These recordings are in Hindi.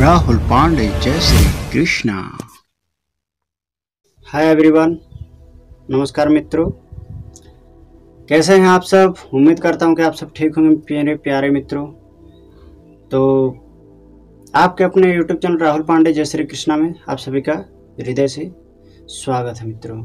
राहुल पांडे, जय श्री कृष्णा। हाय एवरीवन, नमस्कार मित्रों, कैसे हैं आप सब। उम्मीद करता हूं कि आप सब ठीक होंगे मेरे प्यारे मित्रों। तो आपके अपने यूट्यूब चैनल राहुल पांडे जय श्री कृष्णा में आप सभी का हृदय से स्वागत है मित्रों।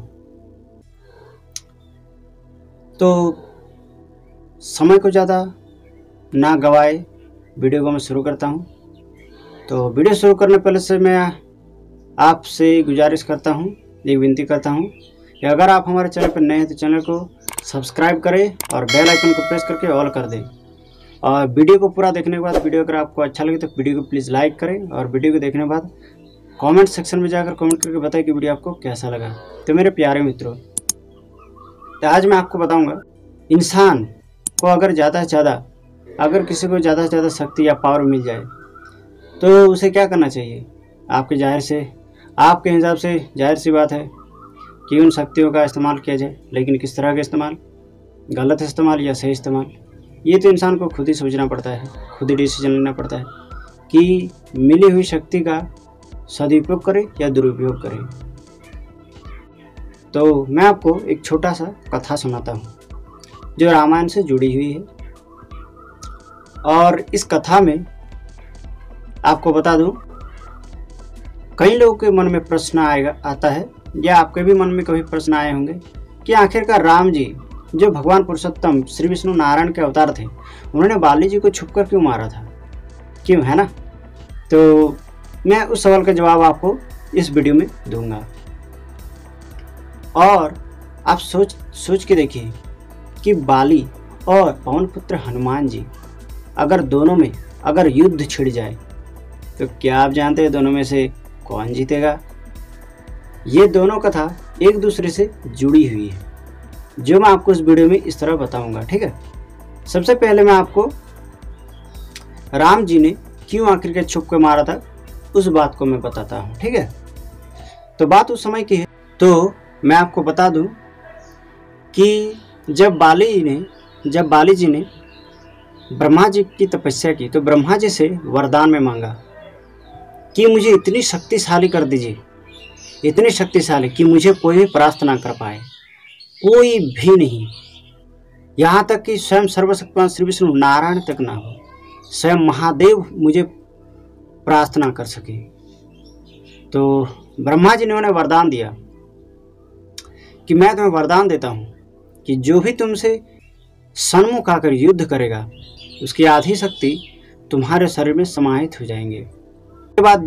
तो समय को ज़्यादा ना गवाए वीडियो को मैं शुरू करता हूं। तो वीडियो शुरू करने पहले से मैं आपसे गुजारिश करता हूं, एक विनती करता हूं कि अगर आप हमारे चैनल पर नए हैं तो चैनल को सब्सक्राइब करें और बेल आइकन को प्रेस करके ऑल कर दें। और वीडियो को पूरा देखने के बाद वीडियो अगर आपको अच्छा लगे तो वीडियो को प्लीज़ लाइक करें और वीडियो को देखने के बाद कमेंट सेक्शन में जाकर कमेंट करके बताएं कि वीडियो आपको कैसा लगा। तो मेरे प्यारे मित्रों, तो आज मैं आपको बताऊँगा इंसान को अगर ज़्यादा से ज़्यादा अगर किसी को ज़्यादा से ज़्यादा शक्ति या पावर मिल जाए तो उसे क्या करना चाहिए। आपके हिसाब से जाहिर सी बात है कि उन शक्तियों का इस्तेमाल किया जाए, लेकिन किस तरह का इस्तेमाल, गलत इस्तेमाल या सही इस्तेमाल, ये तो इंसान को खुद ही सोचना पड़ता है, खुद ही डिसीजन लेना पड़ता है कि मिली हुई शक्ति का सदुपयोग करे या दुरुपयोग करे। तो मैं आपको एक छोटा सा कथा सुनाता हूँ जो रामायण से जुड़ी हुई है। और इस कथा में आपको बता दूं, कई लोगों के मन में प्रश्न आता है या आपके भी मन में कभी प्रश्न आए होंगे कि आखिरकार राम जी जो भगवान पुरुषोत्तम श्री विष्णु नारायण के अवतार थे, उन्होंने बाली जी को छुपकर क्यों मारा था, क्यों, है ना। तो मैं उस सवाल का जवाब आपको इस वीडियो में दूंगा। और आप सोच के देखिए कि बाली और पवन पुत्र हनुमान जी अगर दोनों में अगर युद्ध छिड़ जाए तो क्या आप जानते हैं दोनों में से कौन जीतेगा। ये दोनों कथा एक दूसरे से जुड़ी हुई है, जो मैं आपको इस वीडियो में इस तरह बताऊंगा, ठीक है। सबसे पहले मैं आपको राम जी ने क्यों आखिर के छुप के मारा था उस बात को मैं बताता हूँ, ठीक है। तो बात उस समय की है। तो मैं आपको बता दूं कि जब बाली जी ने ब्रह्मा जी की तपस्या की तो ब्रह्मा जी से वरदान में मांगा कि मुझे इतनी शक्तिशाली कर दीजिए, इतनी शक्तिशाली कि मुझे कोई भी परास्त ना कर पाए, कोई भी नहीं, यहाँ तक कि स्वयं सर्वशक्तिमान श्री विष्णु नारायण तक ना हो, स्वयं महादेव मुझे परास्त ना कर सके। तो ब्रह्मा जी ने उन्हें वरदान दिया कि मैं तुम्हें वरदान देता हूँ कि जो भी तुमसे सन्मुख आकर युद्ध करेगा उसकी आधी शक्ति तुम्हारे शरीर में समाहित हो जाएंगे। उसके बाद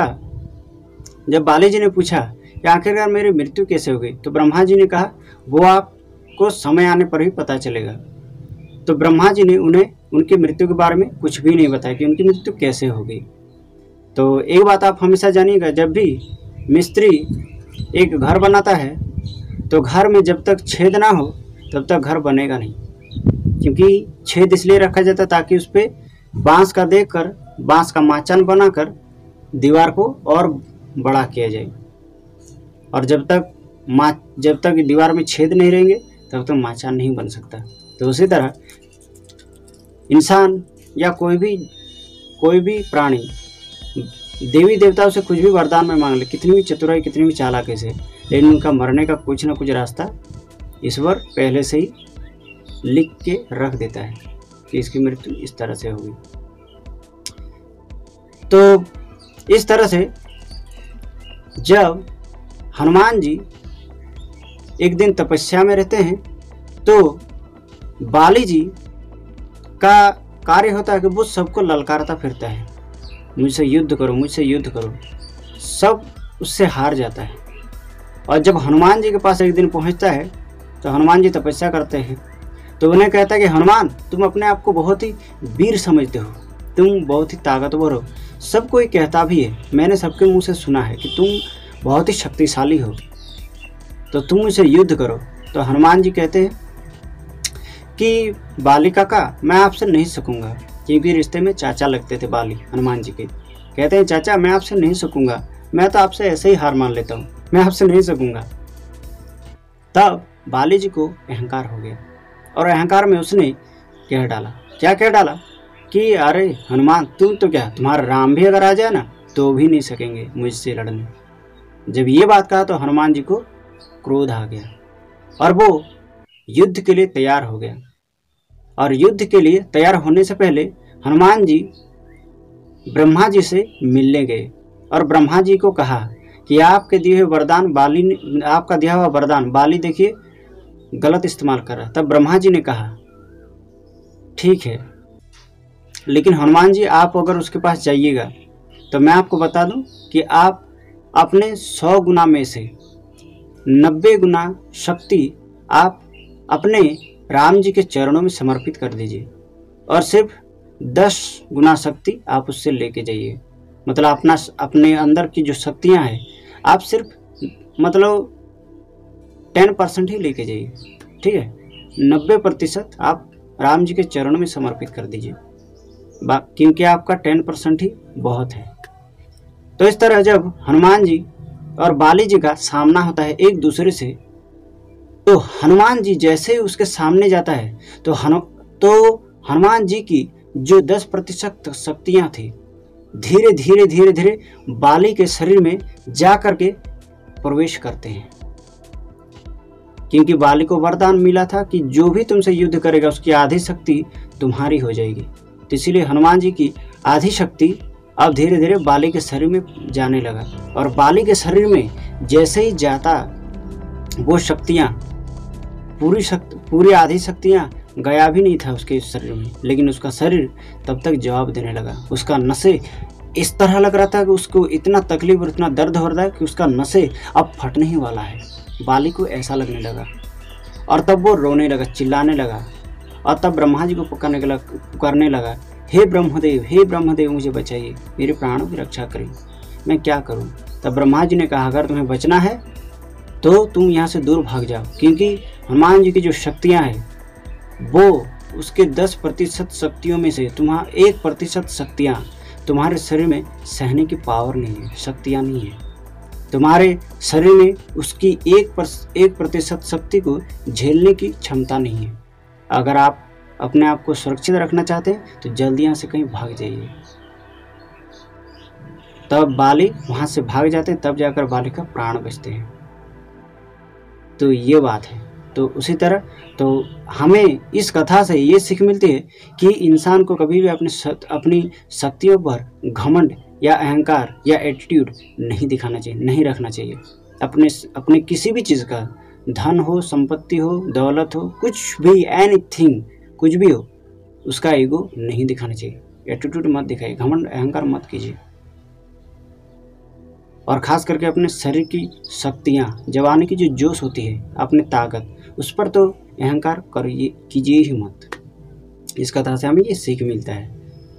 जब बाली जी ने पूछा कि आखिरकार मेरी मृत्यु कैसे हो गई, तो ब्रह्मा जी ने कहा वो आपको समय आने पर ही पता चलेगा। तो ब्रह्मा जी ने उन्हें उनकी मृत्यु के बारे में कुछ भी नहीं बताया कि उनकी मृत्यु कैसे हो गई। तो एक बात आप हमेशा जानिएगा, जब भी मिस्त्री एक घर बनाता है तो घर में जब तक छेद ना हो तब तक घर बनेगा नहीं, क्योंकि छेद इसलिए रखा जाता है ताकि उस पर बांस का माचान बनाकर दीवार को और बड़ा किया जाए। और जब तक दीवार में छेद नहीं रहेंगे तब तक माचान नहीं बन सकता। तो उसी तरह इंसान या कोई भी प्राणी देवी देवताओं से कुछ भी वरदान में मांग ले, कितनी भी चतुराई, कितनी भी चालाकी से, लेकिन उनका मरने का कुछ ना कुछ रास्ता ईश्वर पहले से ही लिख के रख देता है कि इसकी मृत्यु इस तरह से होगी। तो इस तरह से जब हनुमान जी एक दिन तपस्या में रहते हैं तो बाली जी का कार्य होता है कि वो सबको ललकारता फिरता है, मुझसे युद्ध करो, मुझसे युद्ध करो। सब उससे हार जाता है। और जब हनुमान जी के पास एक दिन पहुंचता है तो हनुमान जी तपस्या करते हैं तो उन्हें कहता है कि हनुमान, तुम अपने आप को बहुत ही वीर समझते हो, तुम बहुत ही ताकतवर हो, सब कोई कहता भी है, मैंने सबके मुंह से सुना है कि तुम बहुत ही शक्तिशाली हो, तो तुम मुझसे युद्ध करो। तो हनुमान जी कहते हैं कि बाली काका, मैं आपसे नहीं सकूंगा, क्योंकि रिश्ते में चाचा लगते थे बाली हनुमान जी के। कहते हैं चाचा मैं आपसे नहीं सकूंगा, मैं तो आपसे ऐसे ही हार मान लेता हूँ, मैं आपसे नहीं सकूंगा। तब बाली जी को अहंकार हो गया और अहंकार में उसने क्या कह डाला कि अरे हनुमान, तुम तो क्या, तुम्हारा राम भी अगर आ जाए ना तो भी नहीं सकेंगे मुझसे लड़ने। जब ये बात कहा तो हनुमान जी को क्रोध आ गया और वो युद्ध के लिए तैयार हो गया। और युद्ध के लिए तैयार होने से पहले हनुमान जी ब्रह्मा जी से मिलने गए और ब्रह्मा जी को कहा कि आपके दिए हुए वरदान बाली ने, आपका दिया हुआ वरदान बाली देखिए गलत इस्तेमाल कर रहा। तब ब्रह्मा जी ने कहा ठीक है, लेकिन हनुमान जी आप अगर उसके पास जाइएगा तो मैं आपको बता दूं कि आप अपने 100 गुना में से 90 गुना शक्ति आप अपने राम जी के चरणों में समर्पित कर दीजिए और सिर्फ 10 गुना शक्ति आप उससे लेके जाइए। मतलब अपने अंदर की जो शक्तियां हैं आप सिर्फ मतलब 10% ही लेके जाइए, ठीक है। 90% आप राम जी के चरणों में समर्पित कर दीजिए, क्योंकि आपका 10% ही बहुत है। तो इस तरह जब हनुमान जी और बाली जी का सामना होता है एक दूसरे से, तो हनुमान जी जैसे ही उसके सामने जाता है तो हनुमान जी की जो 10% शक्तियां थी धीरे धीरे धीरे धीरे बाली के शरीर में जा करके प्रवेश करते हैं, क्योंकि बाली को वरदान मिला था कि जो भी तुमसे युद्ध करेगा उसकी आधी शक्ति तुम्हारी हो जाएगी। तो इसीलिए हनुमान जी की आधी शक्ति अब धीरे धीरे बाली के शरीर में जाने लगा और बाली के शरीर में जैसे ही जाता वो शक्तियाँ पूरी आधी शक्तियाँ गया भी नहीं था उसके शरीर में, लेकिन उसका शरीर तब तक जवाब देने लगा। उसका नसें इस तरह लग रहा था कि उसको इतना तकलीफ और इतना दर्द हो रहा है कि उसका नसें अब फटने ही वाला है। बाली को ऐसा लगने लगा और तब वो रोने लगा, चिल्लाने लगा और तब ब्रह्मा जी को पुकारने लगा, हे ब्रह्मदेव मुझे बचाइए, मेरे प्राणों की रक्षा करिए, मैं क्या करूं। तब ब्रह्मा जी ने कहा अगर तुम्हें बचना है तो तुम यहाँ से दूर भाग जाओ, क्योंकि हनुमान जी की जो शक्तियाँ हैं वो उसके 10% शक्तियों में से 1% शक्तियाँ तुम्हारे शरीर में सहने की पावर नहीं है, शक्तियाँ नहीं है। तुम्हारे शरीर में उसकी 1% शक्ति को झेलने की क्षमता नहीं है। अगर आप अपने आप को सुरक्षित रखना चाहते हैं तो जल्दी यहाँ से कहीं भाग जाइए। तब बाली वहाँ से भाग जाते हैं, तब जाकर बाली का प्राण बचते हैं। तो ये बात है। तो उसी तरह तो हमें इस कथा से ये सीख मिलती है कि इंसान को कभी भी अपनी शक्तियों पर घमंड या अहंकार या एटीट्यूड नहीं दिखाना चाहिए, नहीं रखना चाहिए। अपने किसी भी चीज़ का, धन हो, संपत्ति हो, दौलत हो, कुछ भी, एनीथिंग, कुछ भी हो, उसका ईगो नहीं दिखाना चाहिए। एटीट्यूड मत दिखाइए, घमंड अहंकार मत कीजिए। और ख़ास करके अपने शरीर की शक्तियाँ, जवानी की जो जोश होती है, अपनी ताकत, उस पर तो अहंकार कीजिए ही मत। इस कथा से हमें ये सीख मिलता है।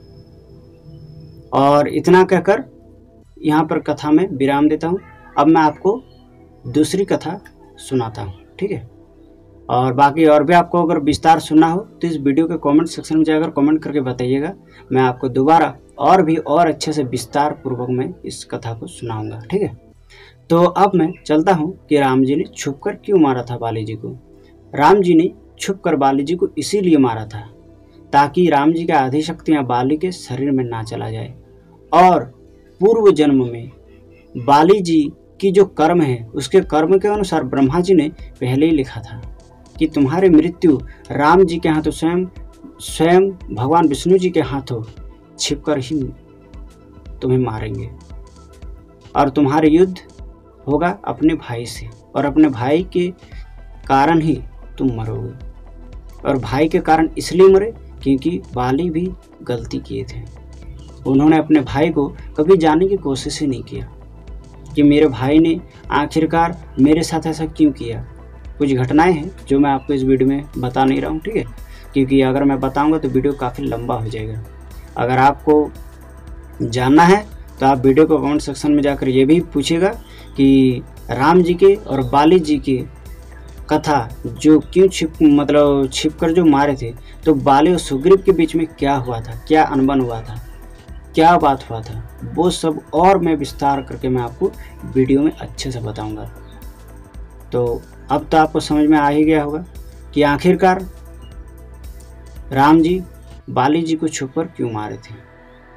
और इतना कहकर यहाँ पर कथा में विराम देता हूँ। अब मैं आपको दूसरी कथा सुनाता हूँ, ठीक है। और बाकी और भी आपको अगर विस्तार सुनना हो तो इस वीडियो के कमेंट सेक्शन में जाकर कमेंट करके बताइएगा। मैं आपको दोबारा और अच्छे से विस्तार पूर्वक मैं इस कथा को सुनाऊंगा, ठीक है। तो अब मैं चलता हूँ कि राम जी ने छुपकर क्यों मारा था बाली जी को। राम जी ने छुपकर बाली जी को इसीलिए मारा था ताकि राम जी की आधी शक्तियाँ बाली के शरीर में ना चला जाए। और पूर्व जन्म में बाली जी की जो कर्म है उसके कर्म के अनुसार ब्रह्मा जी ने पहले ही लिखा था कि तुम्हारी मृत्यु राम जी के हाथों स्वयं भगवान विष्णु जी के हाथों छिपकर ही तुम्हें मारेंगे और तुम्हारा युद्ध होगा अपने भाई से, और अपने भाई के कारण ही तुम मरोगे। और भाई के कारण इसलिए मरे क्योंकि बाली भी गलती किए थे। उन्होंने अपने भाई को कभी जानने की कोशिश ही नहीं किया कि मेरे भाई ने आखिरकार मेरे साथ ऐसा क्यों किया। कुछ घटनाएं हैं जो मैं आपको इस वीडियो में बता नहीं रहा हूँ, ठीक है, क्योंकि अगर मैं बताऊंगा तो वीडियो काफ़ी लंबा हो जाएगा। अगर आपको जानना है तो आप वीडियो को कमेंट सेक्शन में जाकर ये भी पूछिएगा कि राम जी के और बाली जी की कथा जो क्यों छिपकर जो मारे थे, तो बाली और सुग्रीव के बीच में क्या हुआ था, क्या अनबन हुआ था, क्या बात हुआ था, वो सब और मैं विस्तार करके मैं आपको वीडियो में अच्छे से बताऊंगा। तो अब तो आपको समझ में आ ही गया होगा कि आखिरकार राम जी बाली जी को छुपकर क्यों मारे थे।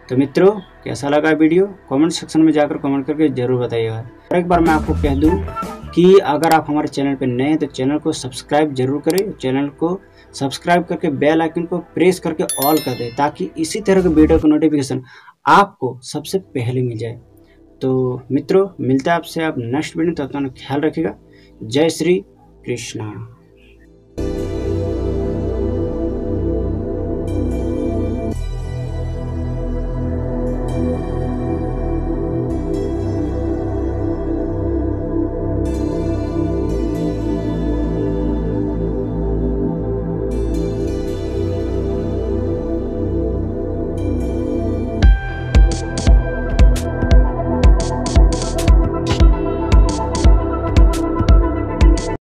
तो मित्रों, कैसा लगा वीडियो कमेंट सेक्शन में जाकर कमेंट करके जरूर बताइएगा। और एक बार मैं आपको कह दूं कि अगर आप हमारे चैनल पर नए हैं तो चैनल को सब्सक्राइब जरूर करें। चैनल को सब्सक्राइब करके बेल आइकन को प्रेस करके ऑल कर दें, ताकि इसी तरह के वीडियो का नोटिफिकेशन आपको सबसे पहले मिल जाए। तो मित्रों, मिलता है आपसे आप नेक्स्ट वीडियो, तब तक ख्याल रखिएगा। जय श्री कृष्णा।